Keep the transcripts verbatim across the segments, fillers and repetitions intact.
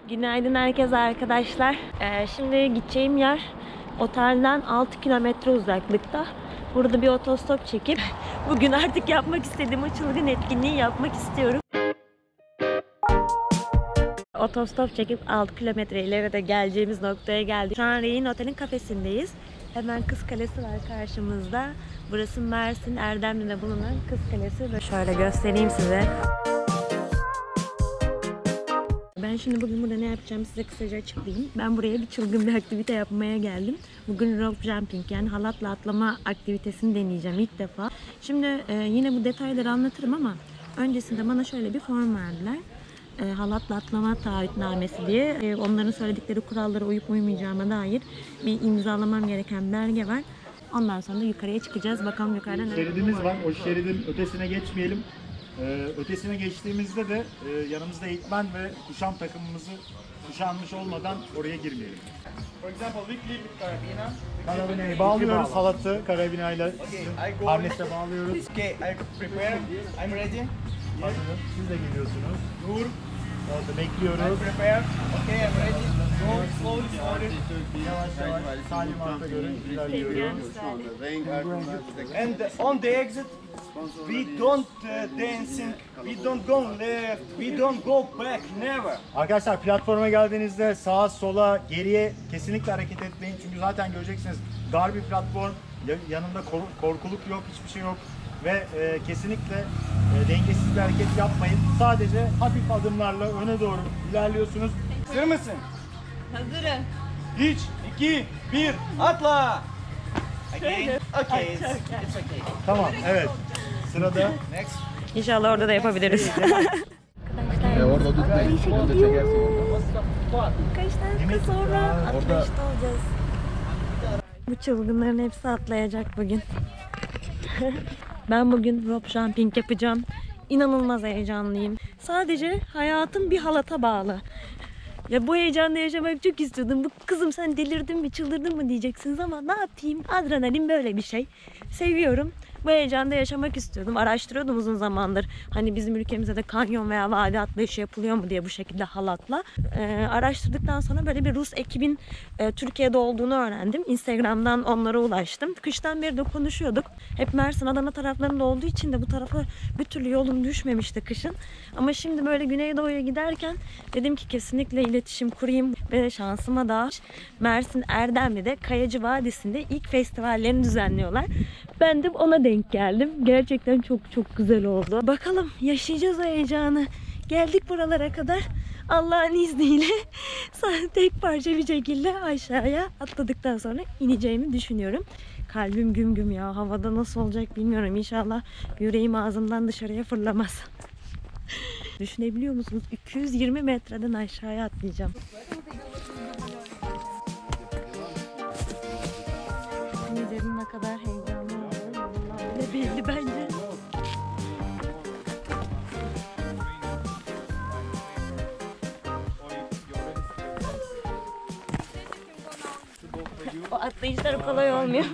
Günaydın herkese arkadaşlar. Ee, şimdi gideceğim yer otelden altı kilometre uzaklıkta. Burada bir otostop çekip bugün artık yapmak istediğim o çılgın etkinliği yapmak istiyorum. Otostop çekip altı kilometre ileride geleceğimiz noktaya geldik. Şu an Rey'in otelin kafesindeyiz. Hemen Kız Kalesi var karşımızda. Burası Mersin Erdemli'de bulunan Kız Kalesi. Ve şöyle göstereyim size. Ben şimdi bugün burada ne yapacağım size kısaca açıklayayım. Ben buraya bir çılgın bir aktivite yapmaya geldim. Bugün rope jumping yani halatla atlama aktivitesini deneyeceğim ilk defa. Şimdi e, yine bu detayları anlatırım ama öncesinde bana şöyle bir form verdiler. E, halatla atlama taahhütnamesi diye e, onların söyledikleri kurallara uyup uymayacağıma dair bir imzalamam gereken belge var. Ondan sonra da yukarıya çıkacağız. Bakalım yukarıdan ne Şeridimiz var. O şeridin ötesine geçmeyelim. Ee, ötesine geçtiğimizde de e, yanımızda eğitmen ve kuşam takımımızı kuşanmış olmadan oraya girmeyelim. For example, we clip carabina. Karabinayı bağlıyoruz, halatı karabinayla Okay, I go. harnesle bağlıyoruz. Okay, I prepare. I'm ready. Hazırız. Siz de geliyorsunuz. Dur. Orada I bekliyoruz. prepare. Okay, I'm ready. Go slowly, slowly. Yavaş yavaş salim arta göre ilerliyoruz. And on the exit, we don't uh, dancing. We don't go left. We don't go back. Never. Arkadaşlar platforma geldiğinizde sağa sola geriye kesinlikle hareket etmeyin. Çünkü zaten göreceksiniz dar bir platform. Yanında kor- korkuluk yok, hiçbir şey yok. Ve e, kesinlikle e, dengesiz bir hareket yapmayın. Sadece hafif adımlarla öne doğru ilerliyorsunuz. Hazır mısın? Hazırım. üç, iki, bir, atla. Again. Okay, it's, it's okay. Tamam, evet. Sırada Next. İnşallah orada da yapabiliriz. Orada tutmayın. Orada çekersin. Kaç dakika sonra atlayışta olacağız. Bu çılgınların hepsi atlayacak bugün. Ben bugün rope jumping yapacağım. İnanılmaz heyecanlıyım. Sadece hayatım bir halata bağlı. Ya bu heyecanla yaşamak çok istiyordum. Bu kızım sen delirdin mi, çıldırdın mı diyeceksiniz ama ne yapayım? Adrenalin böyle bir şey. Seviyorum. Bu heyecanda yaşamak istiyordum. Araştırıyordum uzun zamandır. Hani bizim ülkemizde de kanyon veya vadi atlayışı yapılıyor mu diye bu şekilde halatla. Ee, araştırdıktan sonra böyle bir Rus ekibin e, Türkiye'de olduğunu öğrendim. Instagram'dan onlara ulaştım. Kıştan beri de konuşuyorduk. Hep Mersin, Adana taraflarında olduğu için de bu tarafa bir türlü yolum düşmemişti kışın. Ama şimdi böyle Güneydoğu'ya giderken dedim ki kesinlikle iletişim kurayım ve şansıma da Mersin Erdemli'de Kayacı Vadisi'nde ilk festivallerini düzenliyorlar. Ben de ona denk geldim. Gerçekten çok çok güzel oldu. Bakalım yaşayacağız o heyecanı. Geldik buralara kadar. Allah'ın izniyle tek parça bir şekilde aşağıya atladıktan sonra ineceğimi düşünüyorum. Kalbim güm güm ya. Havada nasıl olacak bilmiyorum. İnşallah yüreğim ağzımdan dışarıya fırlamaz. Düşünebiliyor musunuz? iki yüz yirmi metreden aşağıya atlayacağım. Üzerim ne kadar heyecanlı olduğunu ne belli bence. O atlayışlar kolay olmuyor.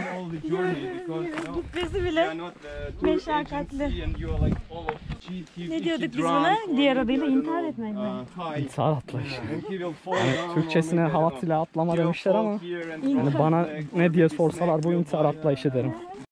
Gitmesi bile meşakkatli. Ne diyorduk biz buna? Diğer adıyla intihar etmek mi? İntihar atlayışı. Yani Türkçesine halatıyla atlama demişler ama yani bana ne diye sorsalar bu intihar atlayışı derim.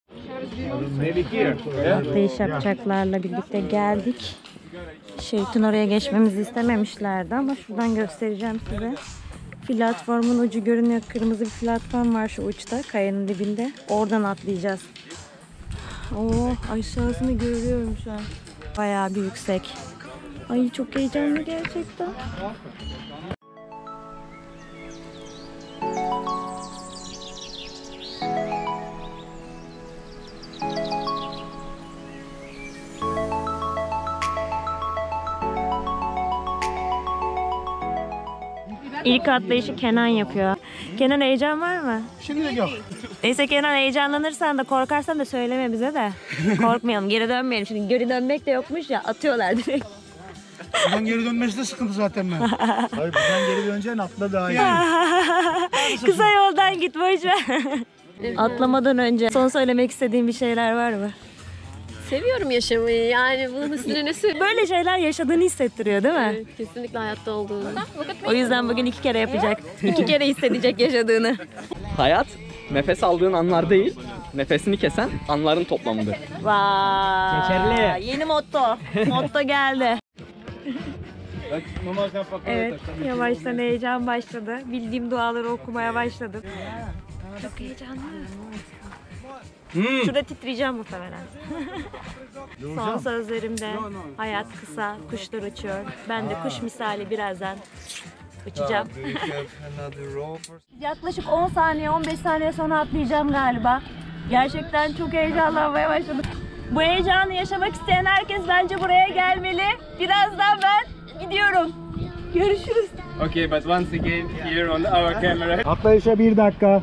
Atlayış yapacaklarla birlikte geldik. Şerit'in oraya geçmemizi istememişlerdi ama şuradan göstereceğim size. Platformun ucu görünüyor. Kırmızı bir platform var şu uçta, kayanın dibinde. Oradan atlayacağız. Oo, aşağısını görüyorum şu an. Bayağı bir yüksek. Ay çok heyecanlı gerçekten. İlk atlayışı Kenan yapıyor. Kenan heyecan var mı? Şimdilik yok. Neyse Kenan heyecanlanırsan da korkarsan da söyleme bize de. Korkmayalım, geri dönmeyelim. Şimdi geri dönmek de yokmuş ya, atıyorlar direkt. Buradan geri dönmesi de sıkıntı zaten ben. Hayır, buradan geri döneceksin, atla daha iyi. Kısa yoldan git, boş ver. Atlamadan önce son söylemek istediğin bir şeyler var mı? Seviyorum yaşamayı yani bunun üstüne ne söyleyeyim? Böyle şeyler yaşadığını hissettiriyor değil mi? Evet, kesinlikle hayatta olduğunu. O yüzden bugün iki kere yapacak. İki kere hissedecek yaşadığını. Hayat nefes aldığın anlar değil, nefesini kesen anların toplamıdır. Vay. Geçerli. Yeni motto. Motto geldi. Evet, yavaştan heyecan başladı. Bildiğim duaları okumaya başladım. Çok heyecanlı. Şurada titreyeceğim muhtemelen. Son sözlerimde hayat kısa, kuşlar uçuyor. Ben de kuş misali birazdan uçacağım. Yaklaşık on saniye, on beş saniye sonra atlayacağım galiba. Gerçekten çok heyecanlanmaya başladım. Bu heyecanı yaşamak isteyen herkes bence buraya gelmeli. Birazdan ben gidiyorum. Görüşürüz. Okay, but once again here on our camera. Atlayışa bir dakika.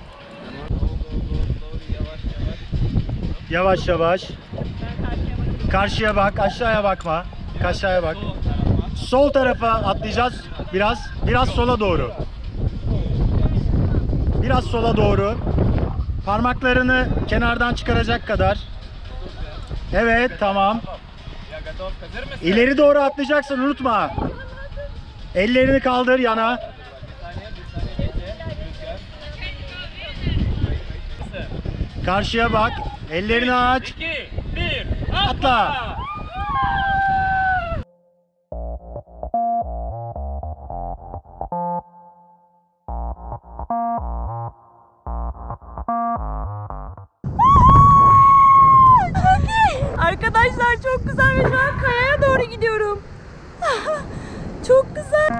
Yavaş yavaş. Karşıya bak, aşağıya bakma. Aşağıya bak. Sol tarafa atlayacağız. Biraz, biraz sola doğru. Biraz sola doğru. Parmaklarını kenardan çıkaracak kadar. Evet, tamam. İleri doğru atlayacaksın, unutma. Ellerini kaldır yana. Karşıya bak. Ellerini aç. Atla. Arkadaşlar çok güzel ve şu an kayaya doğru gidiyorum. Çok güzel.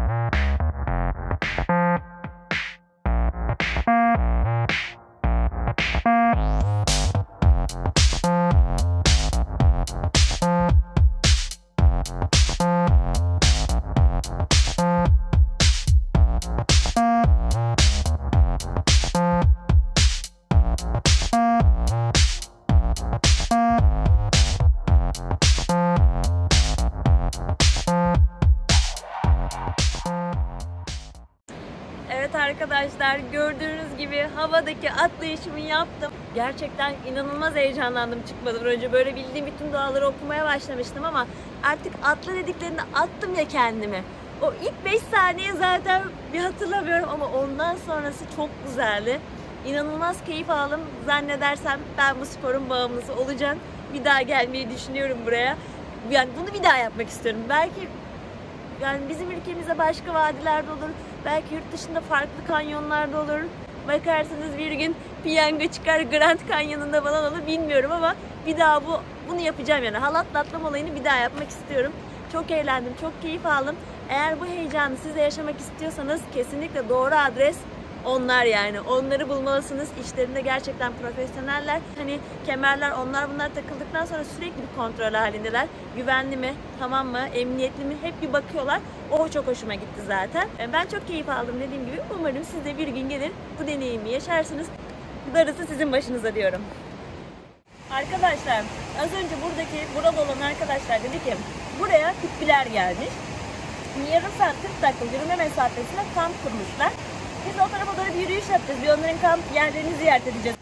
Evet arkadaşlar, gördüğünüz gibi havadaki atlayışımı yaptım. Gerçekten inanılmaz heyecanlandım çıkmadan önce. Böyle bildiğim bütün duaları okumaya başlamıştım ama artık atla dediklerinde attım ya kendimi. O ilk beş saniye zaten bir hatırlamıyorum ama ondan sonrası çok güzeldi. İnanılmaz keyif aldım. Zannedersem ben bu sporun bağımlısı olacağım. Bir daha gelmeyi düşünüyorum buraya. Yani bunu bir daha yapmak istiyorum. Belki yani bizim ülkemizde başka vadilerde olur. Belki yurt dışında farklı kanyonlarda olur. Bakarsınız bir gün piyango çıkar Grand Canyon'unda falan olur bilmiyorum ama bir daha bu bunu yapacağım yani. Halatla atlama olayını bir daha yapmak istiyorum. Çok eğlendim, çok keyif aldım. Eğer bu heyecanı siz de yaşamak istiyorsanız kesinlikle doğru adres onlar yani. Onları bulmalısınız. İşlerinde gerçekten profesyoneller. Hani kemerler, onlar bunlar takıldıktan sonra sürekli bir kontrol halindeler. Güvenli mi, tamam mı, emniyetli mi hep bir bakıyorlar. O çok hoşuma gitti zaten. Ben çok keyif aldım dediğim gibi. Umarım siz de bir gün gelir bu deneyimi yaşarsınız. Darısı sizin başınıza diyorum. Arkadaşlar az önce buradaki burada olan arkadaşlar dedi ki buraya hippiler gelmiş. Yarım saat kırk dakika yürüme mesafesine kamp kurmuşlar. Biz o tarafa doğru bir yürüyüş yapacağız. Bir onların kamp yerlerini ziyaret edeceğiz.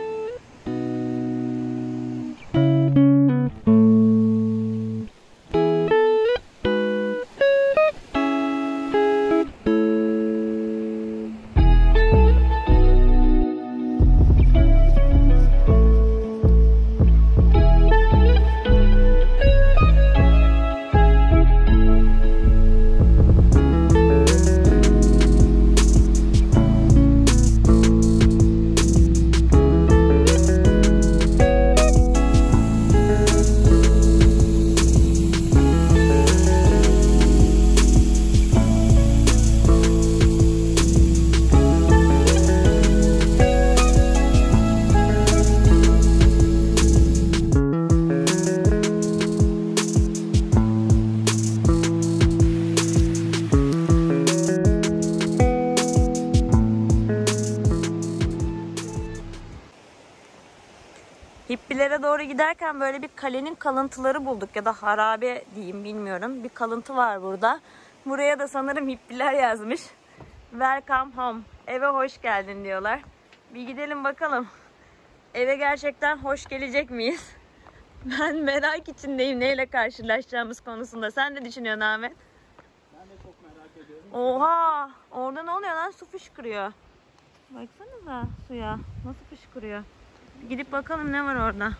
Hippilere doğru giderken böyle bir kalenin kalıntıları bulduk ya da harabe diyeyim bilmiyorum. Bir kalıntı var burada. Buraya da sanırım hippiler yazmış. Welcome home. Eve hoş geldin diyorlar. Bir gidelim bakalım. Eve gerçekten hoş gelecek miyiz? Ben merak içindeyim neyle karşılaşacağımız konusunda. Sen ne düşünüyorsun Ahmet? Ben de çok merak ediyorum. Oha! Orada ne oluyor lan? Su fışkırıyor. Baksanıza suya. Nasıl fışkırıyor? Bir gidip bakalım ne var orada.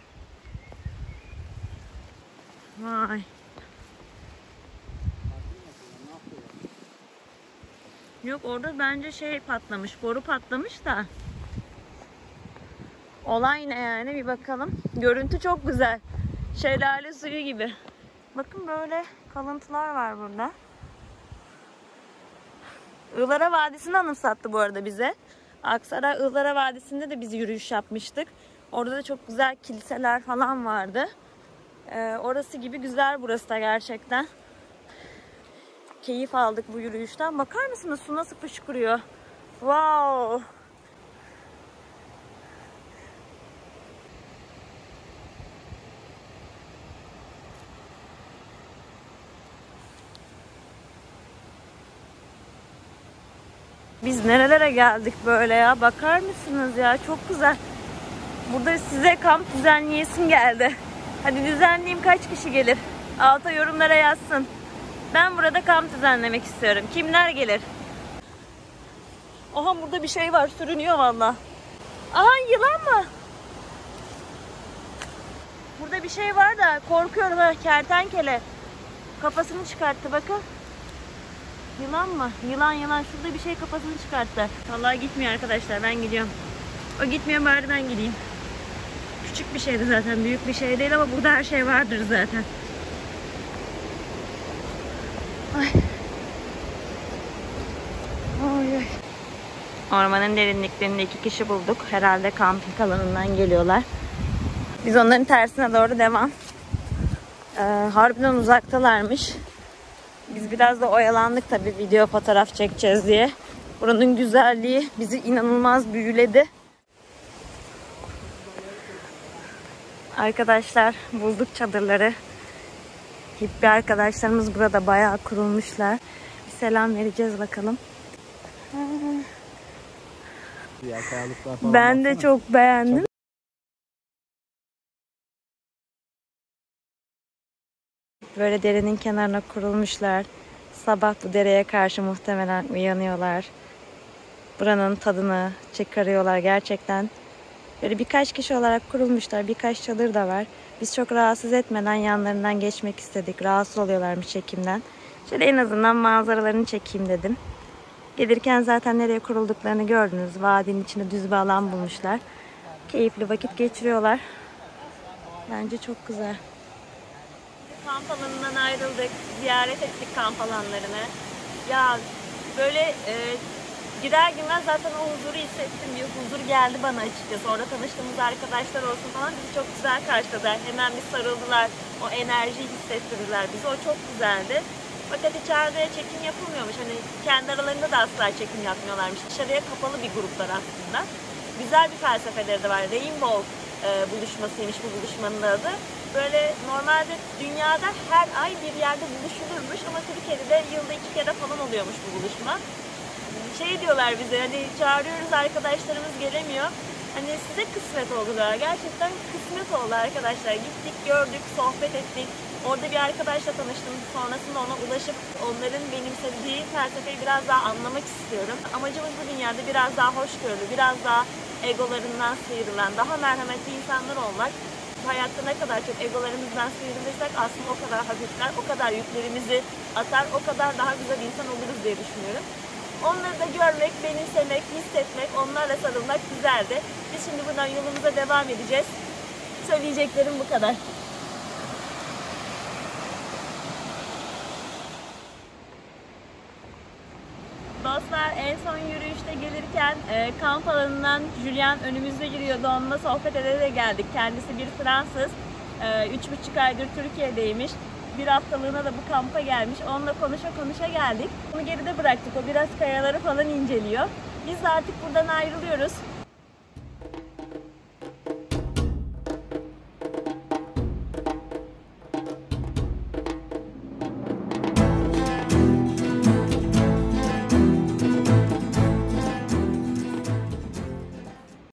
Vay. Yok orada bence şey patlamış. Boru patlamış da. Olay ne yani bir bakalım. Görüntü çok güzel. Şelale suyu gibi. Bakın böyle kalıntılar var burada. Iğlara Vadisi'ni anımsattı bu arada bize. Aksaray Iğlara Vadisi'nde de biz yürüyüş yapmıştık. Orada da çok güzel kiliseler falan vardı. Ee, orası gibi güzel burası da gerçekten. Keyif aldık bu yürüyüşten. Bakar mısınız su nasıl fışkırıyor? Wow! Biz nerelere geldik böyle ya? Bakar mısınız ya? Çok güzel. Burada size kamp düzenleyesim geldi. Hadi düzenleyeyim, kaç kişi gelir? Alta yorumlara yazsın. Ben burada kamp düzenlemek istiyorum. Kimler gelir? Aha burada bir şey var. Sürünüyor valla. Aha yılan mı? Burada bir şey var da korkuyorum ha. Kertenkele. Kafasını çıkarttı bakın. Yılan mı? Yılan yılan. Şurada bir şey kafasını çıkarttı. Vallahi gitmiyor arkadaşlar. Ben gidiyorum. O gitmiyor bari ben gideyim. Küçük bir şeydi zaten. Büyük bir şey değil ama burada her şey vardır zaten. Ay. Ay ay. Ormanın derinliklerinde iki kişi bulduk. Herhalde kamping alanından geliyorlar. Biz onların tersine doğru devam. Ee, harbiden uzaktalarmış. Biz biraz da oyalandık tabii video fotoğraf çekeceğiz diye. Buranın güzelliği bizi inanılmaz büyüledi. Arkadaşlar bulduk çadırları. Hippi arkadaşlarımız burada bayağı kurulmuşlar. Bir selam vereceğiz bakalım. Ben de çok beğendim. Böyle derenin kenarına kurulmuşlar. Sabah bu dereye karşı muhtemelen uyanıyorlar. Buranın tadını çıkarıyorlar gerçekten. Böyle birkaç kişi olarak kurulmuşlar. Birkaç çadır da var. Biz çok rahatsız etmeden yanlarından geçmek istedik. Rahatsız oluyorlarmış çekimden. Şöyle en azından manzaralarını çekeyim dedim. Gelirken zaten nereye kurulduklarını gördünüz. Vadinin içinde düz bir alan bulmuşlar. Keyifli vakit geçiriyorlar. Bence çok güzel. Kamp alanından ayrıldık. Ziyaret ettik kamp alanlarını. Ya böyle e, girer girmez zaten o huzuru hissettim. Bir huzur geldi bana açıkçası. Orada tanıştığımız arkadaşlar olsun falan bizi çok güzel karşıladılar. Hemen bir sarıldılar. O enerjiyi hissettirdiler bize. O çok güzeldi. Fakat içeride çekim yapılmıyormuş. Hani kendi aralarında da asla çekim yapmıyorlarmış. Dışarıya kapalı bir gruplar aslında. Güzel bir felsefeleri de var. Rainbow e, buluşmasıymış bu buluşmanın adı. Böyle normalde dünyada her ay bir yerde buluşulurmuş ama Türkiye'de de yılda iki kere falan oluyormuş bu buluşma. Şey diyorlar bize, hani çağırıyoruz arkadaşlarımız gelemiyor. Hani size kısmet oldu da gerçekten kısmet oldu arkadaşlar. Gittik, gördük, sohbet ettik. Orada bir arkadaşla tanıştım. Sonrasında ona ulaşıp onların benimsediği felsefeyi biraz daha anlamak istiyorum. Amacımız bu dünyada biraz daha hoşgörülü, biraz daha egolarından sıyrılan, daha merhametli insanlar olmak. Hayatta ne kadar çok egolarımızdan sıyrılırsak aslında o kadar hafifler, o kadar yüklerimizi atar, o kadar daha güzel insan oluruz diye düşünüyorum. Onları da görmek, benimsemek, hissetmek, onlarla sarılmak güzeldi. Biz şimdi buradan yolumuza devam edeceğiz. Söyleyeceklerim bu kadar. Dostlar en son yürüyüşte gelirken e, kamp alanından Julian önümüzde yürüyordu. Onunla sohbet ederek geldik. Kendisi bir Fransız. E, üç buçuk aydır Türkiye'deymiş. Bir haftalığına da bu kampa gelmiş. Onunla konuşa konuşa geldik. Onu geride bıraktık. O biraz kayaları falan inceliyor. Biz de artık buradan ayrılıyoruz.